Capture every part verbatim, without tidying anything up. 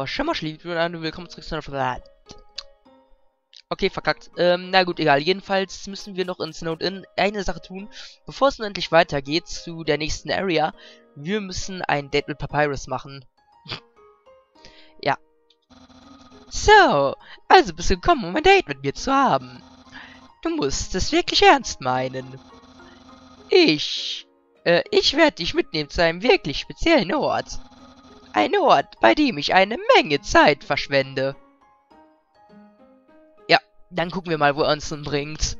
So, Schimmerschlieb, willkommen zurück zu einer... Okay, verkackt. Ähm, na gut, egal. Jedenfalls müssen wir noch in Snowed-In eine Sache tun, bevor es nun endlich weitergeht zu der nächsten Area. Wir müssen ein Date mit Papyrus machen. Ja. So, also bist du gekommen, um ein Date mit mir zu haben. Du musst es wirklich ernst meinen. Ich... Äh, ich werde dich mitnehmen zu einem wirklich speziellen Ort. Ein Ort, bei dem ich eine Menge Zeit verschwende. Ja, dann gucken wir mal, wo er uns nun bringt.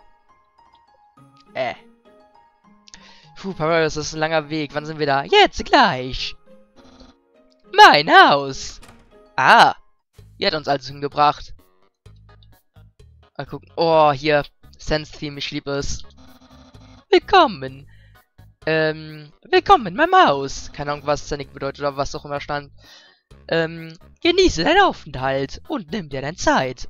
Äh. Puh, Papyrus, das ist ein langer Weg. Wann sind wir da? Jetzt gleich. Mein Haus. Ah. Ihr hat uns also hingebracht. Mal gucken. Oh, hier. Sense-Theme, ich liebe es. Willkommen. Ähm, willkommen in meinem Haus. Keine Ahnung, was Sonic bedeutet oder was auch immer stand. Ähm, genieße deinen Aufenthalt und nimm dir deine Zeit.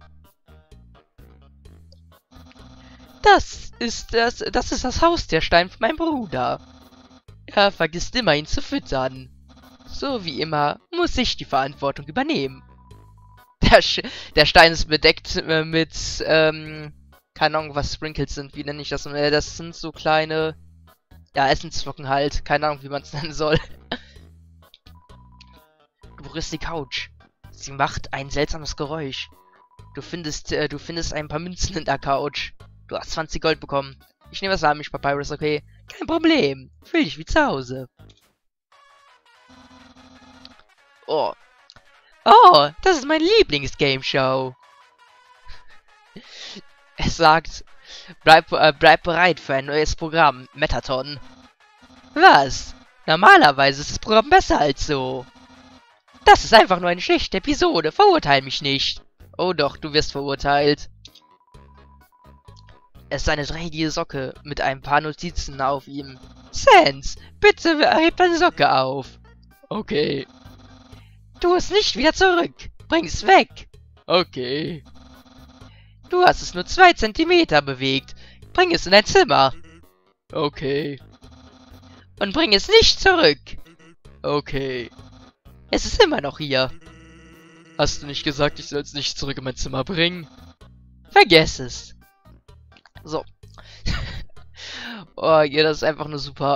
Das ist das, das ist das Haustierstein von meinem Bruder. Er vergisst immer, ihn zu füttern. So wie immer muss ich die Verantwortung übernehmen. Der, Sch der Stein ist bedeckt äh, mit, ähm, keine Ahnung, was Sprinkles sind. Wie nenne ich das? Äh, das sind so kleine... Ja, Essensflocken halt. Keine Ahnung, wie man es nennen soll. Du berührst die Couch. Sie macht ein seltsames Geräusch. Du findest, äh, du findest ein paar Münzen in der Couch. Du hast zwanzig Gold bekommen. Ich nehme das an mich, Papyrus, okay? Kein Problem. Fühl dich wie zu Hause. Oh. Oh, das ist meine Lieblings-Game-Show. Es sagt... Bleib, äh, bleib bereit für ein neues Programm, Metaton. Was? Normalerweise ist das Programm besser als so. Das ist einfach nur eine schlechte Episode. Verurteil mich nicht. Oh doch, du wirst verurteilt. Es ist eine dreieckige Socke mit ein paar Notizen auf ihm. Sans, bitte heb deine Socke auf. Okay. Tu es nicht wieder zurück. Bring es weg. Okay. Du hast es nur zwei Zentimeter bewegt. Bring es in dein Zimmer. Okay. Und bring es nicht zurück. Okay. Es ist immer noch hier. Hast du nicht gesagt, ich soll es nicht zurück in mein Zimmer bringen? Vergess es. So. Oh, ja, das ist einfach nur super.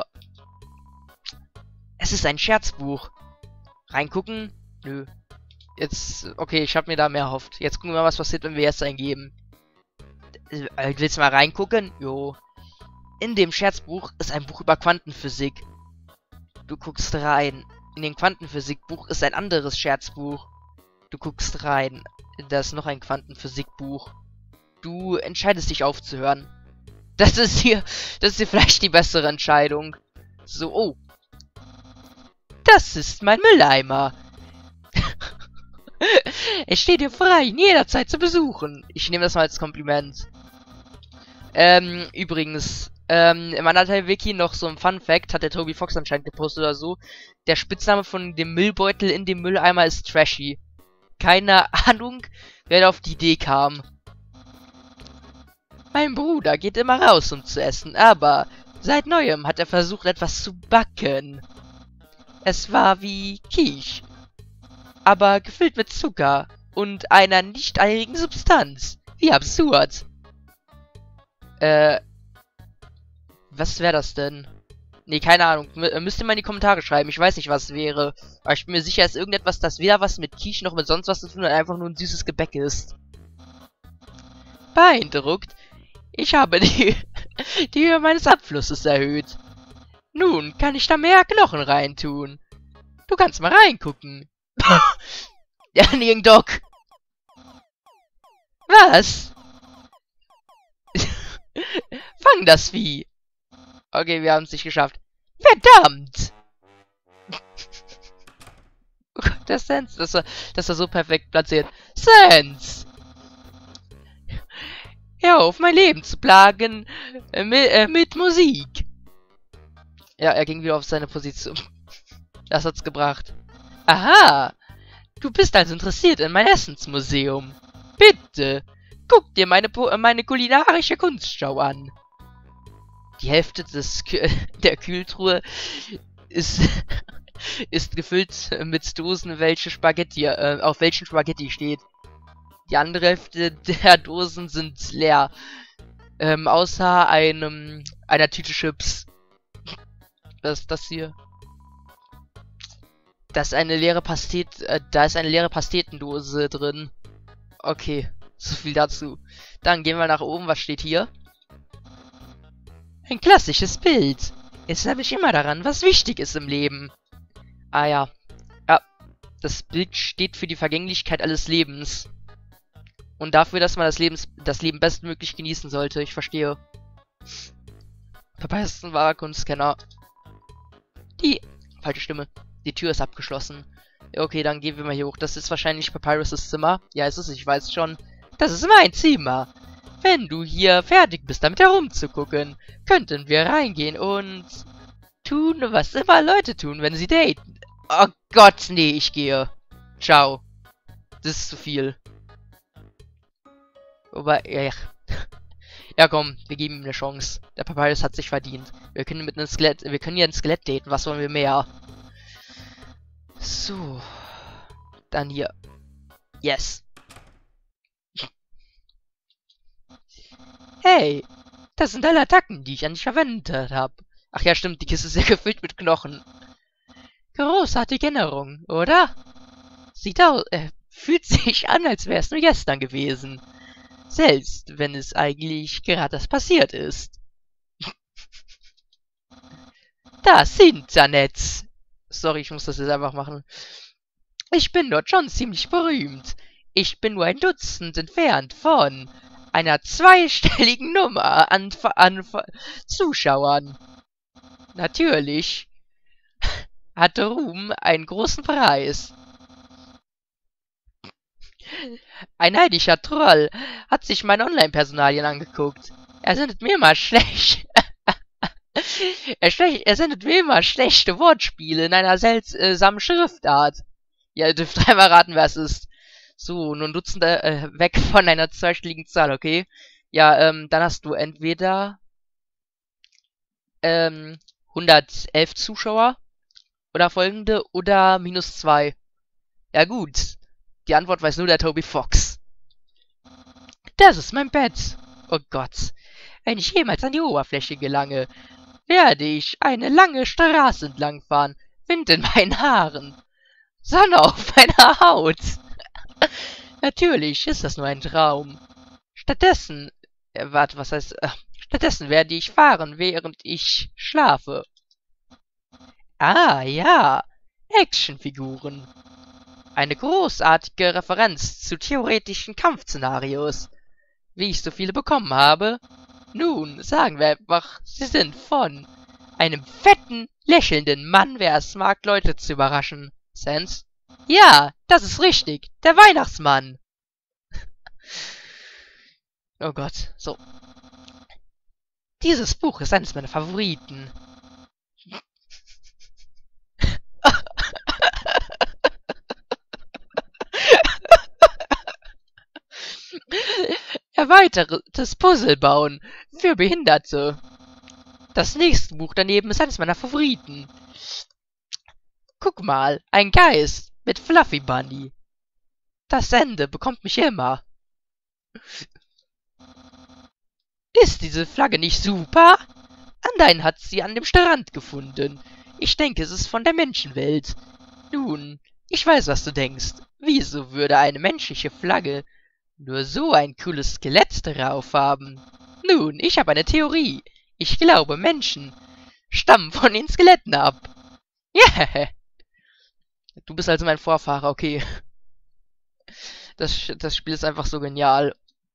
Es ist ein Scherzbuch. Reingucken? Nö. Jetzt, okay, ich habe mir da mehr erhofft. Jetzt gucken wir mal, was passiert, wenn wir jetzt eingeben. Äh, willst du mal reingucken? Jo. In dem Scherzbuch ist ein Buch über Quantenphysik. Du guckst rein. In dem Quantenphysikbuch ist ein anderes Scherzbuch. Du guckst rein. Da ist noch ein Quantenphysikbuch. Du entscheidest dich aufzuhören. Das ist hier, das ist hier vielleicht die bessere Entscheidung. So, oh. Das ist mein Mülleimer. Es steht dir frei, ihn jederzeit zu besuchen. Ich nehme das mal als Kompliment. Ähm, übrigens, ähm, im anderen Wiki noch so ein Fun Fact, hat der Toby Fox anscheinend gepostet oder so. Der Spitzname von dem Müllbeutel in dem Mülleimer ist Trashy. Keine Ahnung, wer da auf die Idee kam. Mein Bruder geht immer raus, um zu essen, aber seit Neuem hat er versucht, etwas zu backen. Es war wie Quiche, aber gefüllt mit Zucker und einer nicht eirigen Substanz. Wie absurd. Äh, was wäre das denn? Nee, keine Ahnung. M müsst ihr mal in die Kommentare schreiben. Ich weiß nicht, was es wäre. Aber ich bin mir sicher, es ist irgendetwas, das weder was mit Quiche noch mit sonst was zu tun hat, einfach nur ein süßes Gebäck ist. Beeindruckt. Ich habe die, die Höhe meines Abflusses erhöht. Nun kann ich da mehr Knochen reintun. Du kannst mal reingucken. Ja, Ning Doc. Was? Fang das Vieh. Okay, wir haben es nicht geschafft. Verdammt! Oh Gott, der Sans, das war, das war so perfekt platziert. Sans! Hör auf, mein Leben zu plagen äh, mit, äh, mit Musik. Ja, er ging wieder auf seine Position. Das hat's gebracht. Aha! Du bist also interessiert in mein Essensmuseum. Bitte, guck dir meine, meine kulinarische Kunstschau an. Die Hälfte des Kü der Kühltruhe ist ist gefüllt mit Dosen, welche Spaghetti, äh, auf welchen Spaghetti steht. Die andere Hälfte der Dosen sind leer. Ähm, außer einem, einer Tüte Chips. Was ist das hier? Das ist eine leere Pastet, äh, da ist eine leere Pastetendose drin. Okay, so viel dazu. Dann gehen wir nach oben, was steht hier? Ein klassisches Bild. Jetzt habe ich immer daran, was wichtig ist im Leben. Ah ja. Ja, das Bild steht für die Vergänglichkeit alles Lebens. Und dafür, dass man das, Lebens das Leben bestmöglich genießen sollte. Ich verstehe. Papyrus ist ein wahrer Kunstkenner. Die... Falsche Stimme. Die Tür ist abgeschlossen. Ja, okay, dann gehen wir mal hier hoch. Das ist wahrscheinlich Papyrus' Zimmer. Ja, ist es, ich weiß schon. Das ist mein Zimmer. Wenn du hier fertig bist, damit herumzugucken, könnten wir reingehen und tun, was immer Leute tun, wenn sie daten. Oh Gott, nee, ich gehe. Ciao. Das ist zu viel. Wobei, ja, ja. Ja, komm, wir geben ihm eine Chance. Der Papyrus hat sich verdient. Wir können mit einem Skelett, wir können hier ein Skelett daten. Was wollen wir mehr? So. Dann hier. Yes. Hey, das sind alle Attacken, die ich an dich verwendet habe. Ach ja, stimmt, die Kiste ist ja gefüllt mit Knochen. Großartige Erinnerung, oder? Sieht aus, äh, fühlt sich an, als wäre es nur gestern gewesen. Selbst, wenn es eigentlich gerade das passiert ist. Das Internet. Sorry, ich muss das jetzt einfach machen. Ich bin dort schon ziemlich berühmt. Ich bin nur ein Dutzend entfernt von einer zweistelligen Nummer an, an Zuschauern. Natürlich hatte Ruhm einen großen Preis. Ein neidischer Troll hat sich meine Online-Personalien angeguckt. Er sendet mir immer schlecht. er, schlech er sendet mir immer schlechte Wortspiele in einer seltsamen Schriftart. Ja, ihr dürft einmal raten, wer es ist. So, nun Dutzende äh, weg von einer zweistelligen Zahl, okay? Ja, ähm, dann hast du entweder ähm, hundertelf Zuschauer oder folgende oder minus zwei. Ja gut, die Antwort weiß nur der Toby Fox. Das ist mein Bett. Oh Gott, wenn ich jemals an die Oberfläche gelange, werde ich eine lange Straße entlang fahren, Wind in meinen Haaren, Sonne auf meiner Haut. Natürlich ist das nur ein Traum. Stattdessen, äh, warte, was heißt, äh, stattdessen werde ich fahren, während ich schlafe. Ah, ja, Actionfiguren. Eine großartige Referenz zu theoretischen Kampfszenarios. Wie ich so viele bekommen habe? Nun, sagen wir einfach, sie sind von einem fetten, lächelnden Mann, wer es mag, Leute zu überraschen. Sans? Ja, das ist richtig. Der Weihnachtsmann. Oh Gott, so. Dieses Buch ist eines meiner Favoriten. Erweitertes Puzzle bauen für Behinderte. Das nächste Buch daneben ist eines meiner Favoriten. Guck mal, ein Geist mit Fluffy Bunny. Das Ende bekommt mich immer. Ist diese Flagge nicht super? Andein hat sie an dem Strand gefunden. Ich denke, es ist von der Menschenwelt. Nun, ich weiß, was du denkst. Wieso würde eine menschliche Flagge nur so ein cooles Skelett drauf haben? Nun, ich habe eine Theorie. Ich glaube, Menschen stammen von den Skeletten ab. Yeah. Du bist also mein Vorfahrer, okay. Das, das Spiel ist einfach so genial.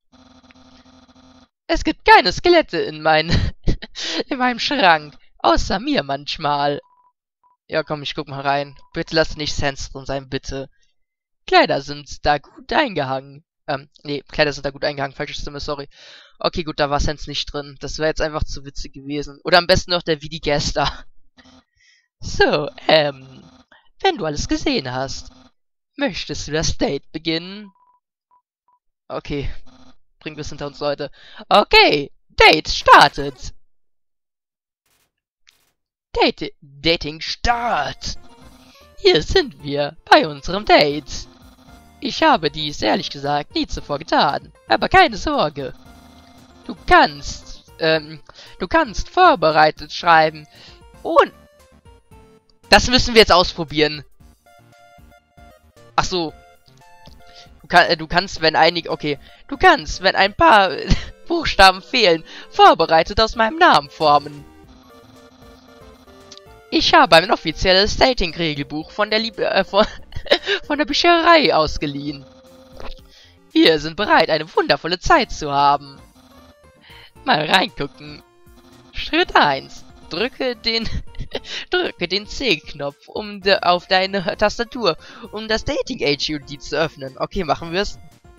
Es gibt keine Skelette in, mein, in meinem Schrank. Außer mir manchmal. Ja, komm, ich guck mal rein. Bitte lass nicht Sans drin sein, bitte. Kleider sind da gut eingehangen. Ähm, nee, Kleider sind da gut eingehangen. Falsche Stimme, sorry. Okay, gut, da war Sans nicht drin. Das wäre jetzt einfach zu witzig gewesen. Oder am besten noch der Vidi-Gester. So, ähm... wenn du alles gesehen hast, möchtest du das Date beginnen? Okay. Bringen wir es hinter uns, Leute. Okay. Date startet. Date Dating Start. Hier sind wir, bei unserem Date. Ich habe dies, ehrlich gesagt, nie zuvor getan. Aber keine Sorge. Du kannst, ähm, du kannst vorbereitet schreiben. Und... Das müssen wir jetzt ausprobieren. Ach so. Du, kann, äh, du kannst, wenn einige... Okay. Du kannst, wenn ein paar Buchstaben fehlen, vorbereitet aus meinem Namen formen. Ich habe ein offizielles Dating-Regelbuch von der Liebe, äh, von, von der Bücherei ausgeliehen. Wir sind bereit, eine wundervolle Zeit zu haben. Mal reingucken. Schritt eins. Drücke den, drücke den C-Knopf um de, auf deine Tastatur, um das Dating-H U D zu öffnen. Okay, machen wir es.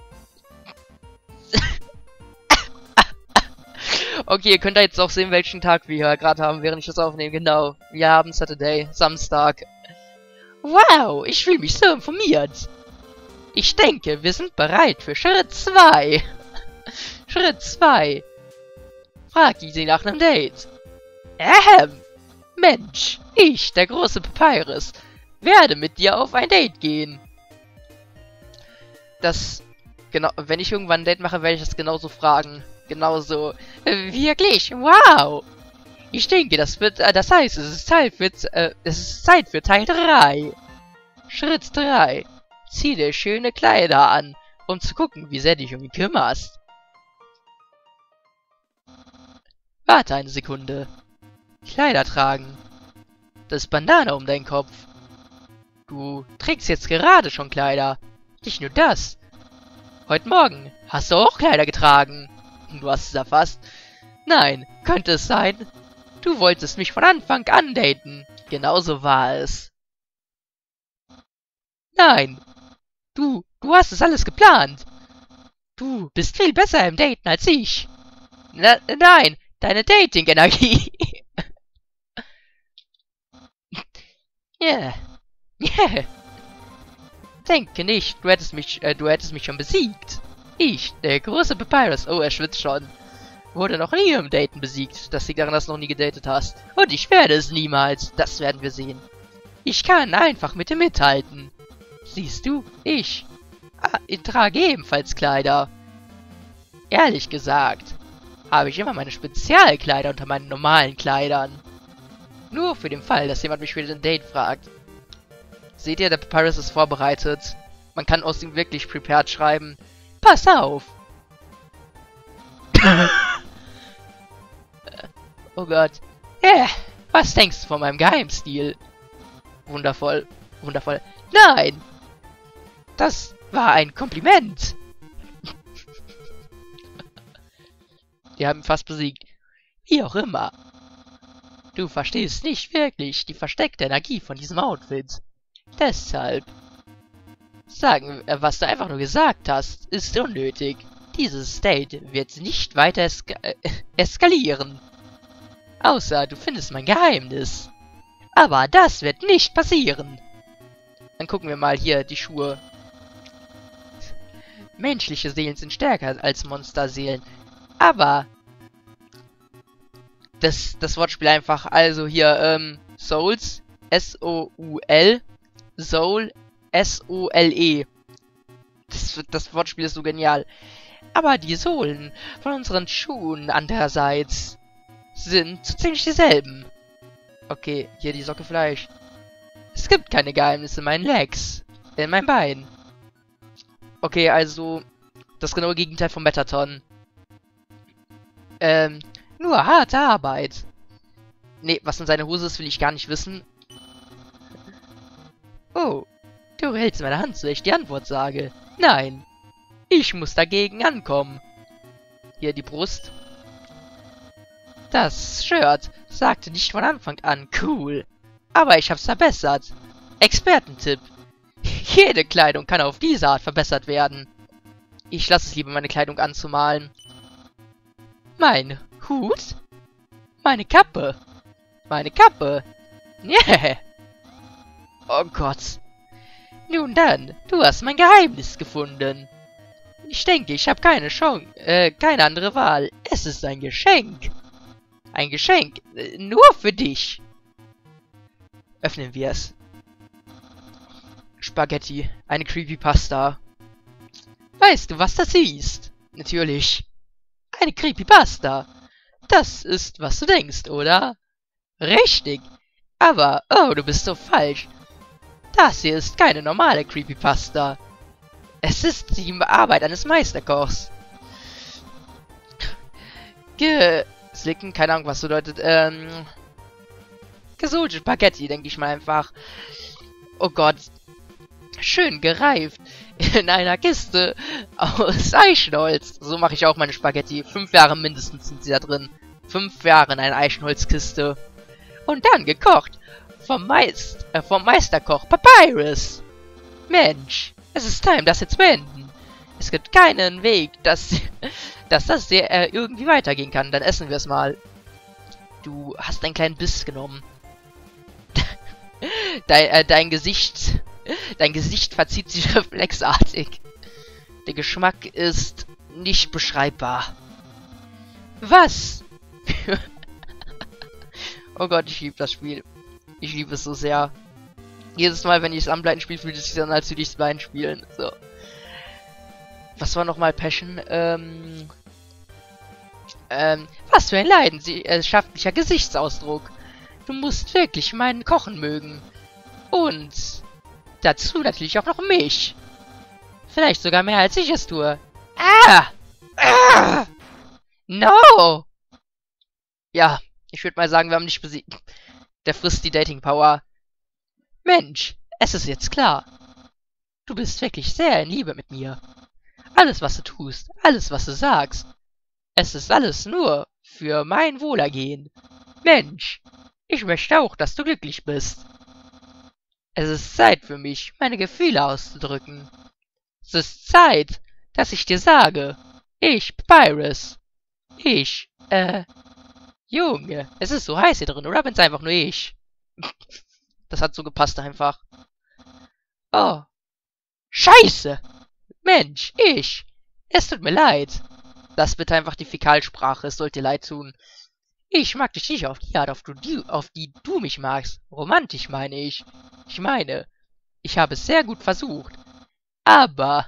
Okay, ihr könnt da jetzt auch sehen, welchen Tag wir hier gerade haben, während ich das aufnehme. Genau, wir haben Saturday, Samstag. Wow, ich fühle mich so informiert. Ich denke, wir sind bereit für Schritt zwei. Schritt zwei. Frag sie nach einem Date. Ähm, Mensch, ich, der große Papyrus, werde mit dir auf ein Date gehen. Das, genau, wenn ich irgendwann ein Date mache, werde ich das genauso fragen. Genauso. Wirklich? Wow! Ich denke, das wird, äh, das heißt, es ist Zeit für, äh, es ist Zeit für Teil drei. Schritt drei. Zieh dir schöne Kleider an, um zu gucken, wie sehr du dich um ihn kümmerst. Warte eine Sekunde. Kleider tragen. Das Bandana um deinen Kopf. Du trägst jetzt gerade schon Kleider. Nicht nur das. Heute Morgen hast du auch Kleider getragen. Du hast es erfasst. Nein, könnte es sein? Du wolltest mich von Anfang an daten. Genauso war es. Nein. Du, du hast es alles geplant. Du bist viel besser im Daten als ich. Na, nein, deine Dating-Energie. Yeah. Yeah. Denke nicht, du hättest mich, äh, du hättest mich schon besiegt. Ich, der große Papyrus, oh, er schwitzt schon, wurde noch nie im Daten besiegt. Das liegt daran, dass du noch nie gedatet hast. Und ich werde es niemals. Das werden wir sehen. Ich kann einfach mit dir mithalten. Siehst du, ich, ah, ich trage ebenfalls Kleider. Ehrlich gesagt, habe ich immer meine Spezialkleider unter meinen normalen Kleidern. Nur für den Fall, dass jemand mich für ein Date fragt. Seht ihr, der Papyrus ist vorbereitet. Man kann aus ihm wirklich prepared schreiben. Pass auf! Oh Gott. Yeah. Was denkst du von meinem Geheimstil? Wundervoll. Wundervoll. Nein! Das war ein Kompliment! Die haben ihn fast besiegt. Wie auch immer. Du verstehst nicht wirklich die versteckte Energie von diesem Outfit. Deshalb. Sagen, was du einfach nur gesagt hast, ist unnötig. Dieses Date wird nicht weiter eska äh, eskalieren. Außer du findest mein Geheimnis. Aber das wird nicht passieren. Dann gucken wir mal hier die Schuhe. Menschliche Seelen sind stärker als Monsterseelen. Aber das, das Wortspiel einfach, also hier, ähm, Souls, S O U L, Soul, S O L E. Das, das Wortspiel ist so genial. Aber die Sohlen von unseren Schuhen andererseits sind ziemlich dieselben. Okay, hier die Socke Fleisch. Es gibt keine Geheimnisse in meinen Legs. In meinem Bein. Okay, also das genaue Gegenteil von Metaton. Ähm, nur harte Arbeit. Nee, was in seiner Hose ist, will ich gar nicht wissen. Oh, du hältst meine Hand, so ich die Antwort sage. Nein, ich muss dagegen ankommen. Hier die Brust. Das Shirt sagte nicht von Anfang an cool. Aber ich hab's verbessert. Expertentipp. Jede Kleidung kann auf diese Art verbessert werden. Ich lasse es lieber, meine Kleidung anzumalen. Mein Hut? Meine Kappe? Meine Kappe? Yeah. Oh Gott. Nun dann, du hast mein Geheimnis gefunden. Ich denke, ich habe keine Chance, äh, keine andere Wahl. Es ist ein Geschenk. Ein Geschenk, äh, nur für dich. Öffnen wir es. Spaghetti. Eine Creepypasta. Weißt du, was das ist? Natürlich. Eine Creepypasta. Das ist, was du denkst, oder? Richtig. Aber, oh, du bist so falsch. Das hier ist keine normale Creepypasta. Es ist die Arbeit eines Meisterkochs. Geslicken, keine Ahnung, was bedeutet. Ähm... Gesuchte Spaghetti, denke ich mal einfach. Oh Gott. Schön gereift. In einer Kiste aus Eichenholz. So mache ich auch meine Spaghetti. Fünf Jahre mindestens sind sie da drin. Fünf Jahre in einer Eichenholzkiste. Und dann gekocht. Vom, Meist äh, vom Meisterkoch Papyrus. Mensch, es ist Time, das jetzt zu beenden. Es gibt keinen Weg, dass, dass das sehr, äh, irgendwie weitergehen kann. Dann essen wir es mal. Du hast einen kleinen Biss genommen. dein, äh, dein Gesicht... Dein Gesicht verzieht sich reflexartig. Der Geschmack ist nicht beschreibbar. Was? Oh Gott, ich liebe das Spiel. Ich liebe es so sehr. Jedes Mal, wenn ich es am Blind spiele, fühlt es sich dann, als würde ich es blind spielen. So. Was war nochmal Passion? Ähm... Ähm, was für ein leidenschaftlicher Gesichtsausdruck. Du musst wirklich meinen Kochen mögen. Und... dazu natürlich auch noch mich. Vielleicht sogar mehr als ich es tue. Ah! Ah! No! Ja, ich würde mal sagen, wir haben dich besiegt. Der frisst die Dating Power. Mensch, es ist jetzt klar. Du bist wirklich sehr in Liebe mit mir. Alles, was du tust, alles, was du sagst. Es ist alles nur für mein Wohlergehen. Mensch, ich möchte auch, dass du glücklich bist. Es ist Zeit für mich, meine Gefühle auszudrücken. Es ist Zeit, dass ich dir sage. Ich, Papyrus. Ich, äh... Junge, es ist so heiß hier drin, oder bin's einfach nur ich? Das hat so gepasst einfach. Oh. Scheiße! Mensch, ich. Es tut mir leid. Lass bitte einfach die Fäkalsprache, es sollte dir leid tun. Ich mag dich nicht auf die Art, auf die, auf die du mich magst. Romantisch meine ich. Ich meine, ich habe es sehr gut versucht. Aber...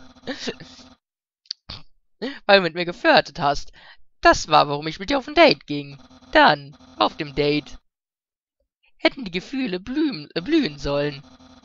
weil du mit mir geflirtet hast. Das war, warum ich mit dir auf ein Date ging. Dann, auf dem Date, hätten die Gefühle blühen, äh, blühen sollen.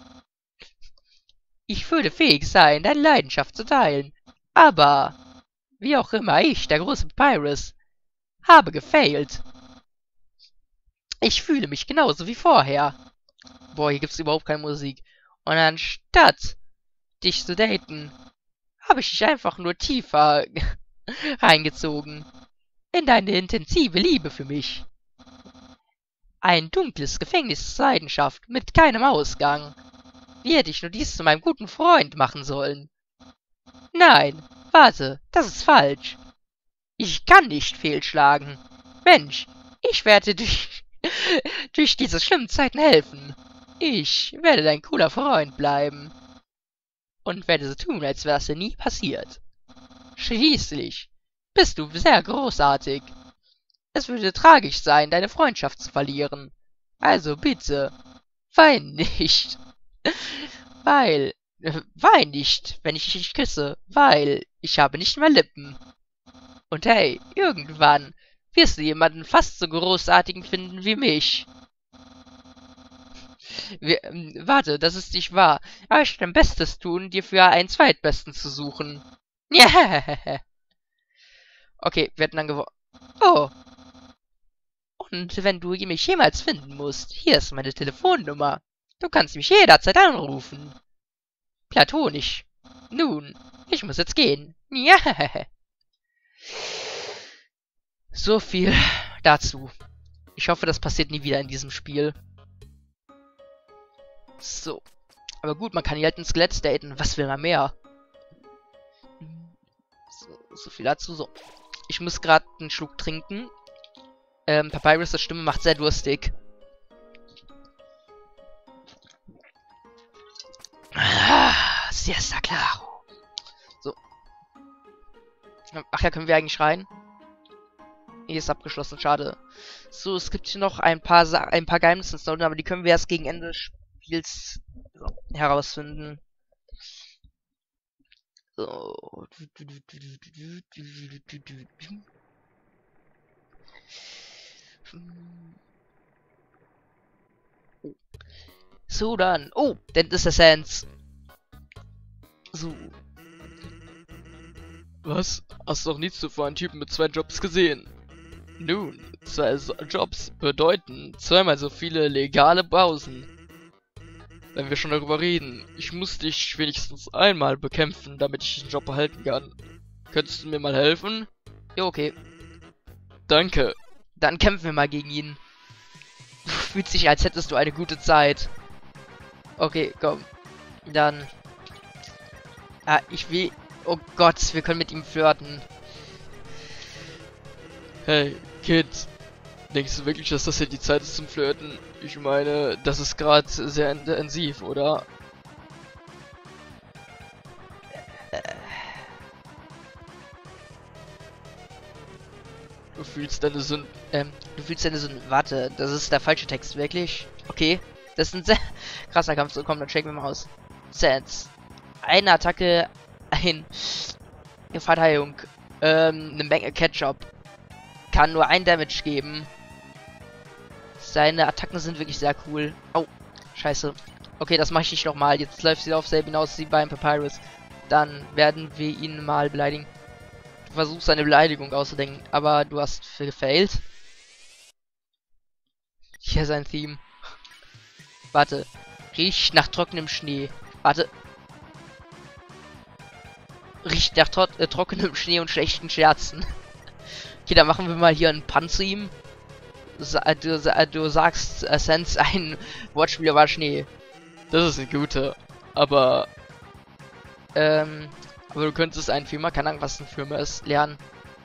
Ich würde fähig sein, deine Leidenschaft zu teilen. Aber, wie auch immer, ich, der große Papyrus, habe gefailt. Ich fühle mich genauso wie vorher. Boah, hier gibt's überhaupt keine Musik. Und anstatt dich zu daten, habe ich dich einfach nur tiefer reingezogen. In deine intensive Liebe für mich. Ein dunkles Gefängnis zur Leidenschaft mit keinem Ausgang. Wie hätte ich nur dies zu meinem guten Freund machen sollen? Nein, warte, das ist falsch. Ich kann nicht fehlschlagen. Mensch, ich werde durch, durch diese schlimmen Zeiten helfen. Ich werde dein cooler Freund bleiben. Und werde so tun, als wäre es dir nie passiert. Schließlich bist du sehr großartig. Es würde tragisch sein, deine Freundschaft zu verlieren. Also bitte, wein nicht. Weil, äh, wein nicht, wenn ich dich küsse, weil ich habe nicht mehr Lippen. Und hey, irgendwann wirst du jemanden fast so großartigen finden wie mich. Wir, ähm, warte, das ist nicht wahr. Aber ich werde mein Bestes tun, dir für einen Zweitbesten zu suchen. Yeah. Okay, wir hätten dann gewonnen. Oh. Und wenn du mich jemals finden musst, hier ist meine Telefonnummer. Du kannst mich jederzeit anrufen. Platonisch. Nun, ich muss jetzt gehen. Ja. So viel dazu. Ich hoffe, das passiert nie wieder in diesem Spiel. So. Aber gut, man kann hier halt ein Skelett daten. Was will man mehr? So, so viel dazu. So. Ich muss gerade einen Schluck trinken. Ähm, Papyrus' Stimme macht sehr durstig. Ah, siesta claro. So. Ach ja, können wir eigentlich schreien? Hier ist abgeschlossen, schade. So, es gibt hier noch ein paar Sa ein paar Geheimnisse in Snowden, aber die können wir erst gegen Ende des Spiels... So. herausfinden. So. So dann. Oh, Dentist Essence. So. Was? Hast du noch nie zuvor einen Typen mit zwei Jobs gesehen? Nun, zwei so Jobs bedeuten zweimal so viele legale Pausen. Wenn wir schon darüber reden, ich muss dich wenigstens einmal bekämpfen, damit ich den Job behalten kann. Könntest du mir mal helfen? Ja, okay. Danke. Dann kämpfen wir mal gegen ihn. Fühlt sich, als hättest du eine gute Zeit. Okay, komm. Dann. Ah, ich will. Oh Gott, wir können mit ihm flirten. Hey, Kid. Denkst du wirklich, dass das hier die Zeit ist zum Flirten? Ich meine, das ist gerade sehr intensiv, oder? Du fühlst deine Sünden. Ähm, du fühlst deine Sünden. Warte, das ist der falsche Text, wirklich? Okay. Das ist ein sehr krasser Kampf. So, komm, dann checken wir mal aus. Sets. Eine Attacke, ein Verteidigung, ähm, eine Menge Ketchup. Kann nur ein Damage geben. Seine Attacken sind wirklich sehr cool. Oh, scheiße. Okay, das mache ich nicht nochmal. Jetzt läuft sie auf selbe hinaus wie beim Papyrus. Dann werden wir ihn mal beleidigen. Du versuchst eine Beleidigung auszudenken, aber du hast gefailt. Hier ist ein Theme. Warte. Riecht nach trockenem Schnee. Warte. Riecht nach tro äh, trockenem Schnee und schlechten Scherzen. Okay, dann machen wir mal hier einen Panzim. Sa du, sa du sagst, äh, Sense, ein Wortspiel war Schnee. Das ist ein guter. Aber. Ähm. Aber du könntest einen Firma, keine Ahnung, was eine Firma ist, lernen.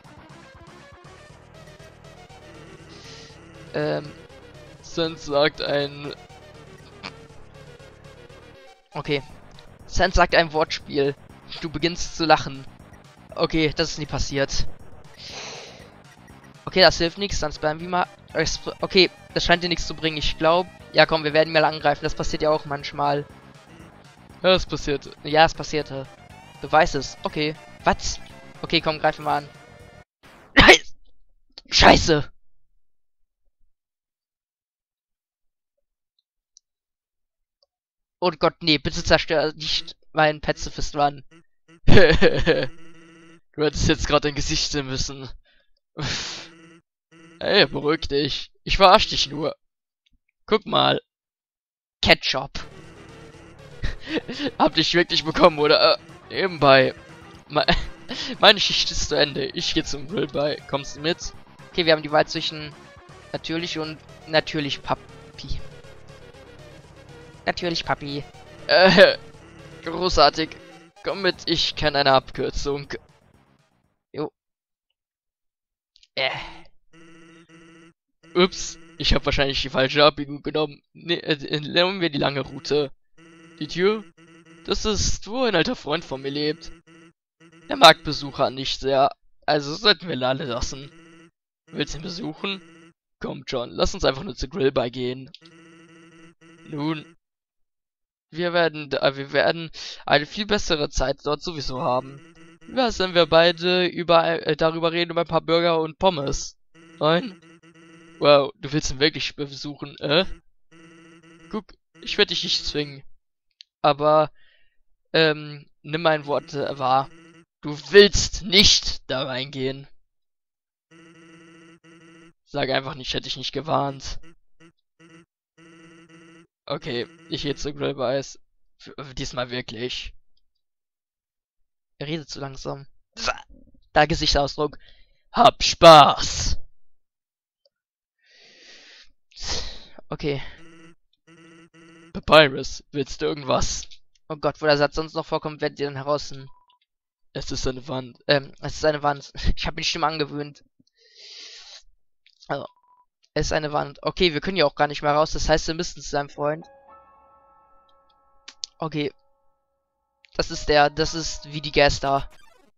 Ähm. Sense sagt ein. Okay. Sense sagt ein Wortspiel. Du beginnst zu lachen. Okay, das ist nie passiert. Okay, das hilft nichts, dann spammen wir mal. Okay, das scheint dir nichts zu bringen, ich glaube. Ja, komm, wir werden mal angreifen. Das passiert ja auch manchmal. Ja, es passiert. Ja, es passierte. Du weißt es. Okay. Was? Okay, komm, greifen wir an. Scheiße! Oh Gott, nee, bitte zerstör nicht meinen Pazifist Run. Du hättest jetzt gerade dein Gesicht sehen müssen. Ey, beruhig dich. Ich verarsch dich nur. Guck mal. Ketchup. Hab dich wirklich bekommen, oder? Äh, nebenbei. Me Meine Schicht ist zu Ende. Ich gehe zum Grill bei. Kommst du mit? Okay, wir haben die Wahl zwischen natürlich und natürlich Papi. Natürlich Papi. Äh, großartig. Komm mit, ich kenne eine Abkürzung. Jo. Äh. Ups, ich habe wahrscheinlich die falsche Abbiegung genommen. Ne, äh, nehmen wir die lange Route. Die Tür? Das ist, wo ein alter Freund von mir lebt. Er mag Besucher nicht sehr, also sollten wir ihn alle lassen. Willst du ihn besuchen? Komm John, lass uns einfach nur zu Grillbar gehen. Nun, wir werden, äh, wir werden eine viel bessere Zeit dort sowieso haben. Wie wär's, wenn wir beide über, äh, darüber reden, über ein paar Burger und Pommes? Nein? Wow, du willst ihn wirklich besuchen, äh? Guck, ich werde dich nicht zwingen. Aber, ähm, nimm mein Wort äh, wahr. Du willst nicht da reingehen. Sag einfach nicht, hätte ich nicht gewarnt. Okay, ich gehe zu Grillbeiß. Diesmal wirklich. Er redet zu langsam. Da Gesichtsausdruck. Hab Spaß! Okay. Papyrus, willst du irgendwas? Oh Gott, wo der Satz sonst noch vorkommt, werdet ihr dann heraus. Es ist eine Wand. Ähm, es ist eine Wand. Ich habe mir die Stimme angewöhnt. Also, es ist eine Wand. Okay, wir können ja auch gar nicht mehr raus. Das heißt, wir müssen zu seinem Freund. Okay. Das ist der, das ist wie die Gäste.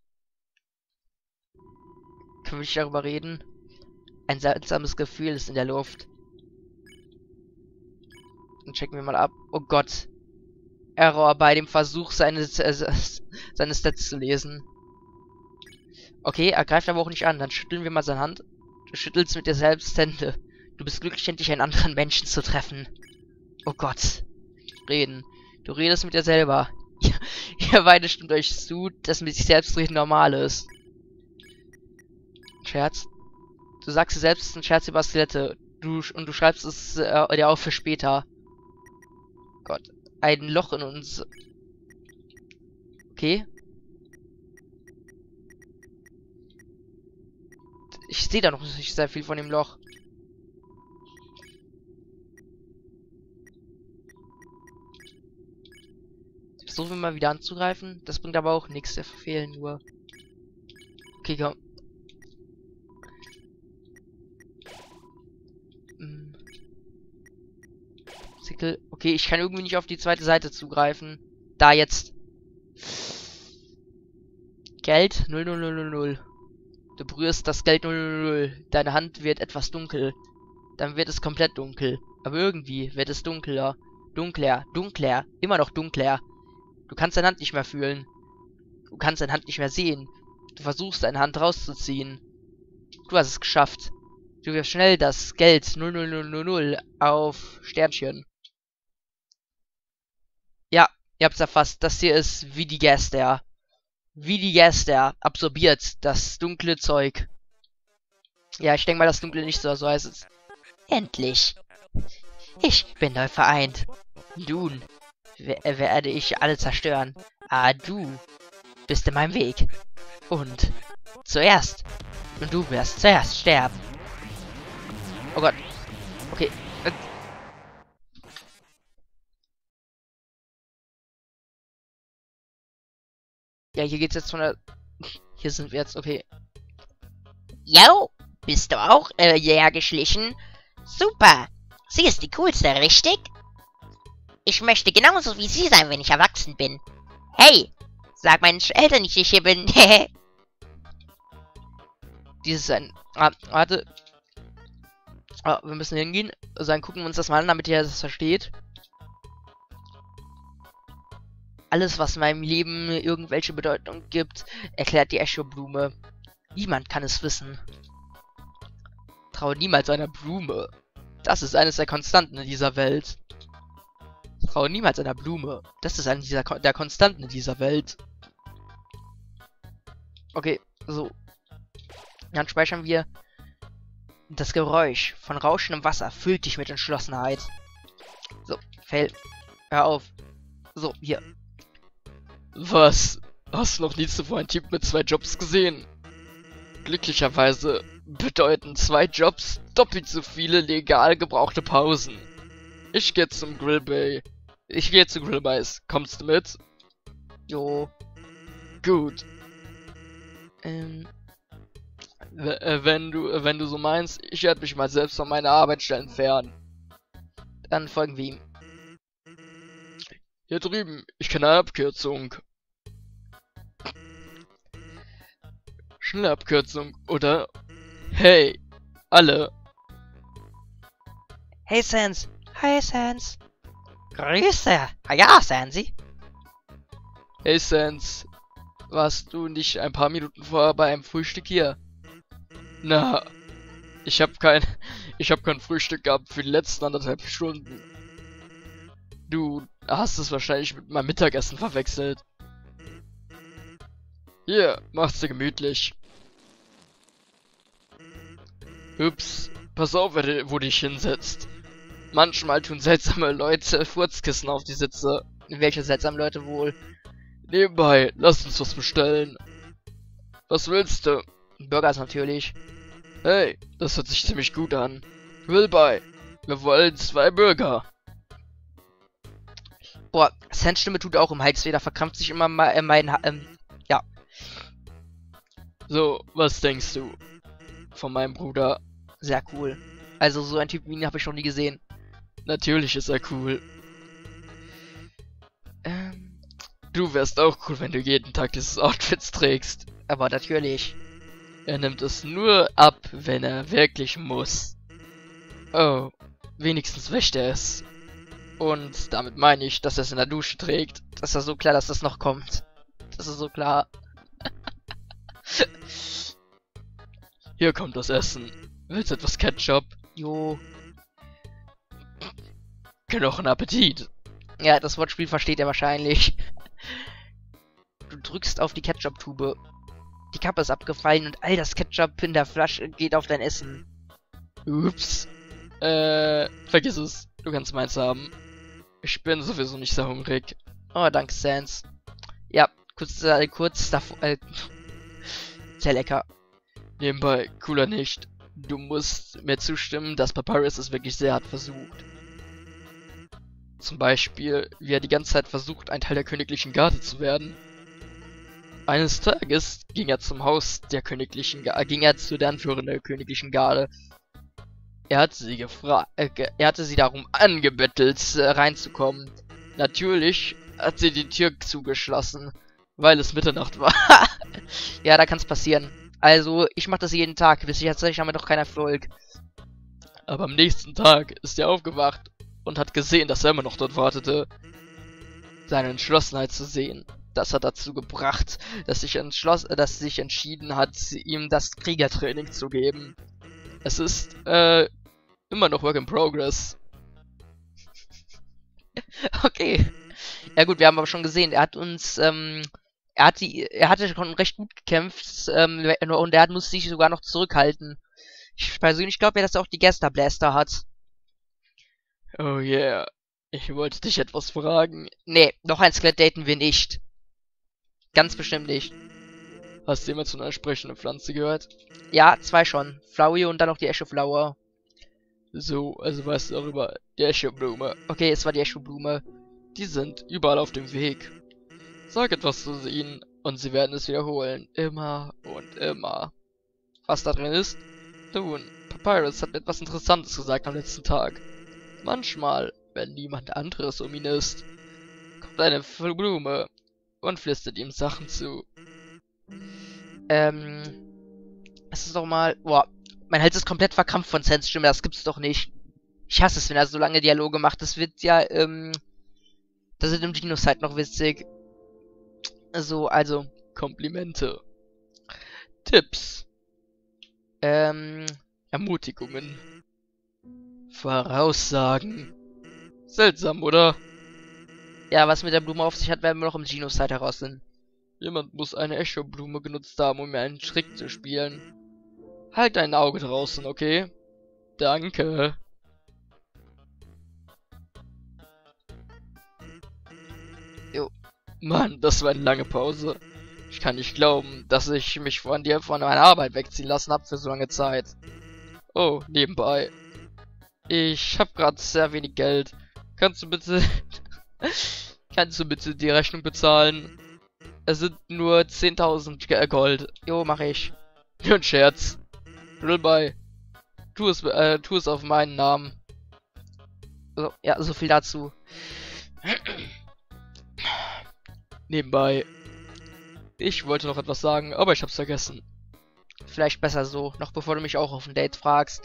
Können wir nicht darüber reden? Ein seltsames Gefühl ist in der Luft. Dann checken wir mal ab. Oh Gott. Error bei dem Versuch, seine, äh, seine Stats zu lesen. Okay, er greift aber auch nicht an. Dann schütteln wir mal seine Hand. Du schüttelst mit dir selbst Hände. Du bist glücklich, endlich einen anderen Menschen zu treffen. Oh Gott. Reden. Du redest mit dir selber. Ihr beide stimmt euch zu, dass mit sich selbst reden normal ist. Scherz. Du sagst dir selbst, es ist ein Scherz über Skelette. Du, und du schreibst es äh, dir auf für später. Gott. Ein Loch in uns. Okay. Ich sehe da noch nicht sehr viel von dem Loch. Versuchen wir mal wieder anzugreifen. Das bringt aber auch nichts. Wir verfehlen nur. Okay, komm. Hm. Sickel. Okay, ich kann irgendwie nicht auf die zweite Seite zugreifen. Da jetzt. Geld null null null null null. Du berührst das Geld null null null. Deine Hand wird etwas dunkel. Dann wird es komplett dunkel. Aber irgendwie wird es dunkler. Dunkler. Dunkler. Immer noch dunkler. Du kannst deine Hand nicht mehr fühlen. Du kannst deine Hand nicht mehr sehen. Du versuchst deine Hand rauszuziehen. Du hast es geschafft. Du wirfst schnell das Geld null null null null null auf Sternchen. Ja, ihr habt's erfasst. Das hier ist wie die Gaster. Wie die Gaster absorbiert das dunkle Zeug. Ja, ich denke mal, das Dunkle nicht so, so heißt es. Endlich. Ich bin neu vereint. Nun werde ich alle zerstören. Ah, du bist in meinem Weg. Und zuerst. Und du wirst zuerst sterben. Oh Gott. Okay. Ja, hier geht's jetzt von der... Hier sind wir jetzt, okay. Jo, bist du auch äh, hierher geschlichen? Super. Sie ist die coolste, richtig? Ich möchte genauso wie sie sein, wenn ich erwachsen bin. Hey, sag meinen Eltern nicht, ich hier bin. Dieses ist ein... Ah, warte. Ah, wir müssen hingehen. Also dann gucken wir uns das mal an, damit ihr das versteht. Alles, was in meinem Leben irgendwelche Bedeutung gibt, erklärt die Echo-Blume. Niemand kann es wissen. Traue niemals einer Blume. Das ist eines der Konstanten in dieser Welt. Traue niemals einer Blume. Das ist eine dieser Kon der Konstanten in dieser Welt. Okay, so. Dann speichern wir. Das Geräusch von rauschendem Wasser füllt dich mit Entschlossenheit. So, Fail. Hör auf. So, hier. Was? Hast du noch nie zuvor einen Typ mit zwei Jobs gesehen? Glücklicherweise bedeuten zwei Jobs doppelt so viele legal gebrauchte Pausen. Ich gehe zum Grillbay. Ich gehe zu Grillbays. Kommst du mit? Jo. Gut. Ähm. W äh, wenn du äh, wenn du so meinst, ich werde mich mal selbst von meiner Arbeitsstelle entfernen. Dann folgen wir ihm. Hier drüben, ich kenne eine Abkürzung. Schnelle Abkürzung, oder? Hey, alle. Hey Sans. Hi Sans. Grüße. Ja, Sansi. Hey Sans, warst du nicht ein paar Minuten vorher bei einem Frühstück hier? Na, ich hab kein, ich hab kein Frühstück gehabt für die letzten anderthalb Stunden. Du hast es wahrscheinlich mit meinem Mittagessen verwechselt. Hier, mach's dir gemütlich. Ups, pass auf, wo du dich hinsetzt. Manchmal tun seltsame Leute Furzkissen auf die Sitze. Welche seltsamen Leute wohl? Nebenbei, lass uns was bestellen. Was willst du? Burgers natürlich. Hey, das hört sich ziemlich gut an. Grillbay, wir wollen zwei Burger. Boah, Sans Stimme tut auch im Hals weh, da verkrampft sich immer mal äh, mein, ähm, ja. So, was denkst du von meinem Bruder? Sehr cool. Also so ein Typ wie ihn habe ich noch nie gesehen. Natürlich ist er cool. Ähm, Du wärst auch cool, wenn du jeden Tag dieses Outfits trägst. aber natürlich. Er nimmt es nur ab, wenn er wirklich muss. Oh, wenigstens wäscht er es. Und damit meine ich, dass er es in der Dusche trägt. Das ist ja so klar, dass das noch kommt. Das ist so klar. Hier kommt das Essen. Willst du etwas Ketchup? Jo. Knochen Appetit. Ja, das Wortspiel versteht er wahrscheinlich. Du drückst auf die Ketchup-Tube. Die Kappe ist abgefallen und all das Ketchup in der Flasche geht auf dein Essen. Ups. Äh, vergiss es. Du kannst meins haben. Ich bin sowieso nicht sehr hungrig. Oh, danke, Sans. Ja, kurz, äh, kurz davor, äh, sehr lecker. Nebenbei, cooler nicht. Du musst mir zustimmen, dass Papyrus es wirklich sehr hart versucht. Zum Beispiel, wie er die ganze Zeit versucht, ein Teil der königlichen Garde zu werden. Eines Tages ging er zum Haus der königlichen Garde, ging er zu der Anführerin der königlichen Garde. Er hatte sie gefragt, äh, er hatte sie darum angebettelt, äh, reinzukommen. Natürlich hat sie die Tür zugeschlossen, weil es Mitternacht war. Ja, da kann's passieren. Also, ich mache das jeden Tag, bis ich tatsächlich damit noch kein Erfolg. Aber am nächsten Tag ist er aufgewacht und hat gesehen, dass er immer noch dort wartete. Seine Entschlossenheit zu sehen, das hat dazu gebracht, dass sich entschloss, äh, dass sich entschieden hat, ihm das Kriegertraining zu geben. Es ist, äh, immer noch Work in Progress. Okay. Ja gut, wir haben aber schon gesehen, er hat uns, ähm, er hat die, er hatte schon recht gut gekämpft, ähm, und er musste sich sogar noch zurückhalten. Ich persönlich glaube ja, dass er auch die Gaster Blaster hat. Oh yeah. Ich wollte dich etwas fragen. Nee, noch ein Skelett daten wir nicht. Ganz bestimmt nicht. Hast du jemals von einer sprechenden Pflanze gehört? Ja, zwei schon. Flowey und dann noch die Eschoflower. So, also weißt du darüber. Die Eschoblume. Okay, es war die Eschoblume. Die sind überall auf dem Weg. Sag etwas zu ihnen und sie werden es wiederholen. Immer und immer. Was da drin ist? Nun, Papyrus hat mir etwas Interessantes gesagt am letzten Tag. Manchmal, wenn niemand anderes um ihn ist, kommt eine Blume und flüstert ihm Sachen zu. Ähm, es ist doch mal, boah, mein Hals ist komplett verkrampft von Sans Stimme, das gibt's doch nicht. Ich hasse es, wenn er so lange Dialoge macht, das wird ja, ähm, das ist im Genocide noch witzig. So, also, Komplimente. Tipps. ähm, Ermutigungen. Voraussagen. Seltsam, oder? ja, was mit der Blume auf sich hat, werden wir noch im Genocide herausfinden. Jemand muss eine Eschoblume genutzt haben, um mir einen Trick zu spielen. Halt dein Auge draußen, okay? Danke. Jo. Mann, das war eine lange Pause. Ich kann nicht glauben, dass ich mich von dir von meiner Arbeit wegziehen lassen habe für so lange Zeit. Oh, nebenbei. Ich habe gerade sehr wenig Geld. Kannst du bitte... Kannst du bitte die Rechnung bezahlen? Es sind nur zehntausend Gold. Jo, mach ich. Nur ein Scherz. Drillbei. Tu es, äh, tu es auf meinen Namen. So, ja, so viel dazu. Nebenbei. Ich wollte noch etwas sagen, aber ich hab's vergessen. Vielleicht besser so, noch bevor du mich auch auf ein Date fragst.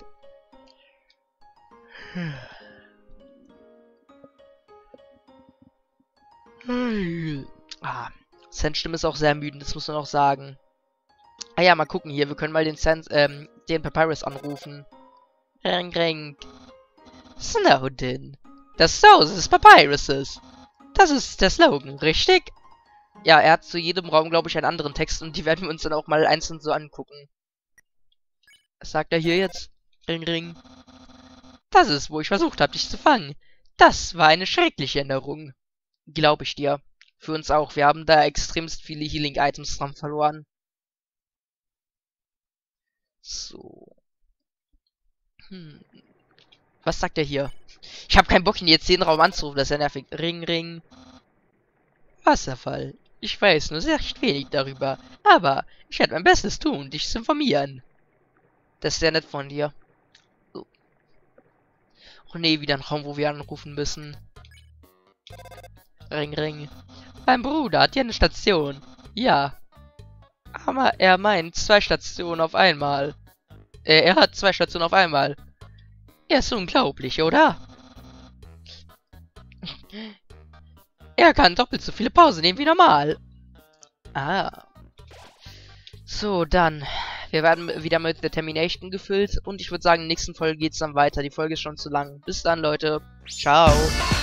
Ah, Sans Stimme ist auch sehr müde, das muss man auch sagen. Ah ja, mal gucken hier, wir können mal den Sans, ähm, den Papyrus anrufen. Ring, ring. Snowden. Das Haus des Papyruses. Das ist der Slogan, richtig? Ja, er hat zu jedem Raum, glaube ich, einen anderen Text und die werden wir uns dann auch mal einzeln so angucken. Was sagt er hier jetzt? Ring, ring. Das ist, wo ich versucht habe, dich zu fangen. Das war eine schreckliche Erinnerung. Glaube ich dir. Für uns auch. Wir haben da extremst viele Healing-Items dran verloren. So. Hm. Was sagt er hier? Ich habe keinen Bock, ihn jetzt den Raum anzurufen. Das ist ja nervig. Ring, ring. Wasserfall. Ich weiß nur sehr recht wenig darüber. Aber ich werde mein Bestes tun, dich zu informieren. Das ist sehr nett von dir. So. Oh nee, wieder ein Raum, wo wir anrufen müssen. Ring, ring. Mein Bruder hat hier eine Station. Ja. Aber er meint zwei Stationen auf einmal. Äh, er hat zwei Stationen auf einmal. Er ist unglaublich, oder? Er kann doppelt so viele Pausen nehmen wie normal. Ah. So, dann. Wir werden wieder mit Determination gefüllt. Und ich würde sagen, in der nächsten Folge geht es dann weiter. Die Folge ist schon zu lang. Bis dann, Leute. Ciao.